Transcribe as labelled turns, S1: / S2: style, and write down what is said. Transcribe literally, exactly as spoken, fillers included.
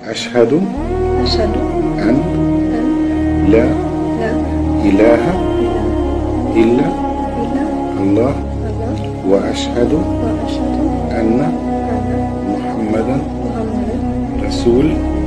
S1: أشهد
S2: أشهد
S1: أن
S2: أن
S1: لا
S2: لا
S1: إله
S2: إله
S1: إلا
S2: إلا
S1: الله
S2: الله
S1: وأشهد
S2: وأشهد
S1: أن
S2: أن
S1: محمدا
S2: محمدا
S1: رسول